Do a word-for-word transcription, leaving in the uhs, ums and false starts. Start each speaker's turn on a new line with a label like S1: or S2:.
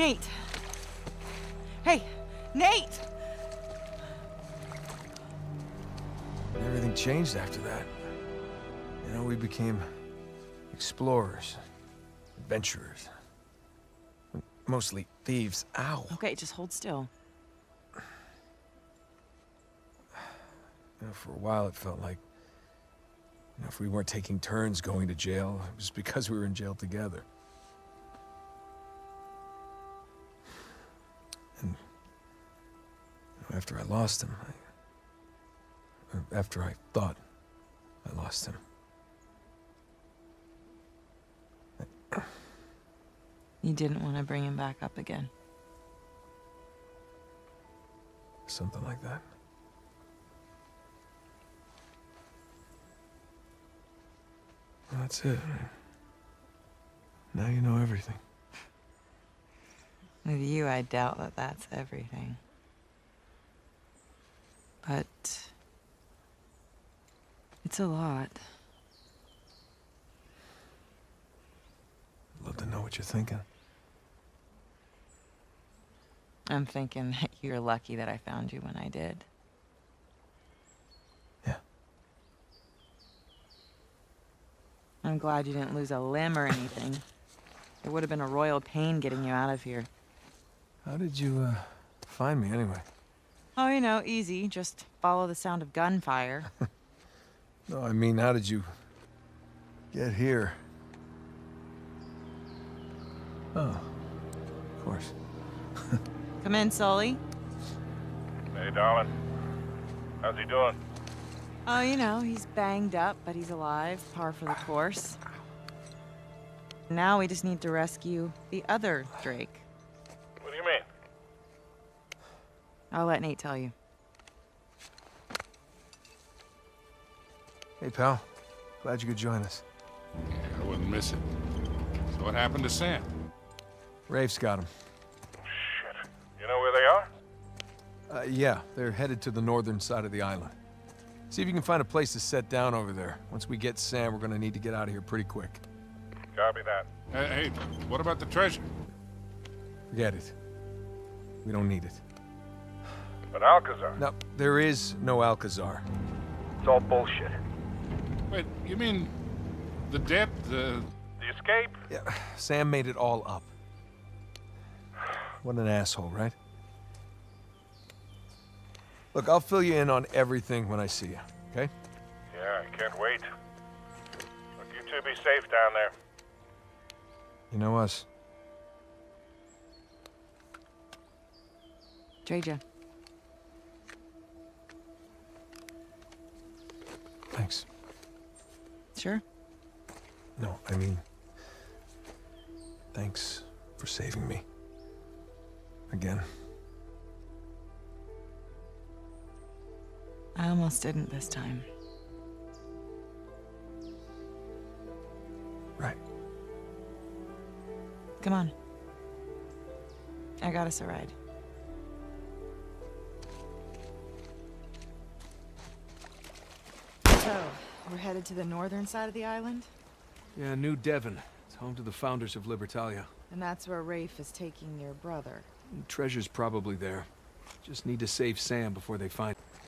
S1: Nate! Hey, Nate!
S2: Everything changed after that. You know, we became explorers, adventurers. Mostly thieves. Ow.
S1: Okay, just hold still.
S2: You know, for a while it felt like, you know, if we weren't taking turns going to jail, it was because we were in jail together. And you know, after I lost him, I, or after I thought I lost him, I,
S1: You didn't want to bring him back up again.
S2: something like that. That's it. Now you know everything.
S1: With you, I doubt that that's everything. But it's a lot.
S2: I'd love to know what you're thinking.
S1: I'm thinking that you're lucky that I found you when I did.
S2: Yeah.
S1: I'm glad you didn't lose a limb or anything. It would have been a royal pain getting you out of here.
S2: How did you, uh, find me anyway?
S1: Oh, you know, easy. Just follow the sound of gunfire.
S2: No, I mean, how did you get here? Oh, of course.
S1: Come in, Sully.
S3: Hey, darling. How's he doing?
S1: Oh, you know, he's banged up, but he's alive. Par for the course. Now we just need to rescue the other Drake.
S3: What do you mean?
S1: I'll let Nate tell you.
S2: Hey, pal. Glad you could join us.
S4: Yeah, I wouldn't miss it. So what happened to Sam?
S2: Rafe's got him.
S3: Shit. You know where they are?
S2: Uh, yeah, they're headed to the northern side of the island. See if you can find a place to set down over there. Once we get Sam, we're gonna need to get out of here pretty quick.
S3: Copy that.
S4: Hey, hey, what about the treasure?
S2: Forget it. We don't need it.
S3: But Alcazar.
S2: No, there is no Alcazar.
S3: It's all bullshit.
S4: Wait, you mean the debt, the...
S3: The escape?
S2: Yeah, Sam made it all up. What an asshole, right? Look, I'll fill you in on everything when I see you, okay?
S3: Yeah, I can't wait. Look, you two be safe down there.
S2: You know us.
S1: Treja.
S2: Thanks.
S1: Sure.
S2: No, I mean... Thanks for saving me. Again.
S1: I almost didn't this time.
S2: Right.
S1: Come on. I got us a ride. So, we're headed to the northern side of the island?
S5: Yeah, New Devon. It's home to the founders of Libertalia.
S1: And that's where Rafe is taking your brother.
S5: Treasure's probably there. Just need to save Sam before they find...